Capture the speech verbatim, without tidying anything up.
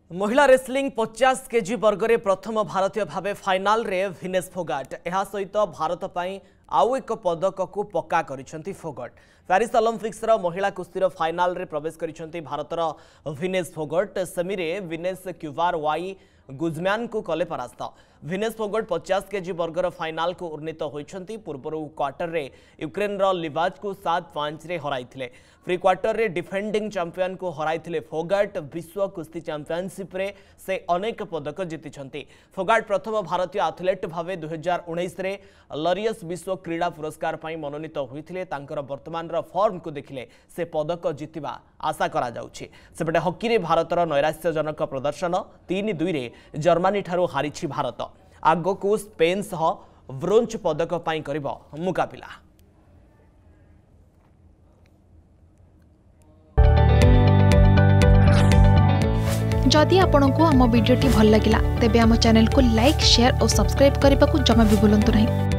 महिला रेसलिंग पचास केजी वर्ग में प्रथम भारतीय भाव फाइनाल रे विनेश फोगाट यह सहित भारत पर आउ एक पदक को पक्का करिसेंती फोगाट। पेरिस ओलंपिक्स रो महिला कुस्तीर फाइनाल रे प्रवेश करिसेंती भारतर विनेश फोगाट। सेमी रे विनेश क्यूबार वाई गुजमैन को कले परास्त। विनेश फोगाट पचास केजी वर्गर फाइनाल को उन्नीत होइछंती। पूर्वर क्वार्टर रे यूक्रेन रो लिवाज को सात पांच रे हराइथिले। प्री क्वार्टर रे डिफेंडिंग चैंपियन को हराइथिले फोगाट। विश्व कुस्ती चैंपियनशिप रे से अनेक पदक जीतिछंती। फोगाट प्रथम भारतीय एथलीट भावे दो हज़ार उन्नीस रे लरियस विश्व क्रीड़ा पुरस्कार पई मनोनीत होइथिले। तांकर वर्तमान रो फॉर्म को देखिले से पदक जीतिबा आशा करा जाउछि। सेपटे हॉकी रे भारतर नैराश्यजनक प्रदर्शन तीन दुई रे जर्मनी ठारू हारिछि भारत। आगो को स्पेन सह ब्रोंज पदक पई करिबो मुकाबिला। जदि आपंक आम भिडी भल लगा तेब आम चैनल को लाइक शेयर और सब्सक्राइब करने को जमा भी भूलु नहीं।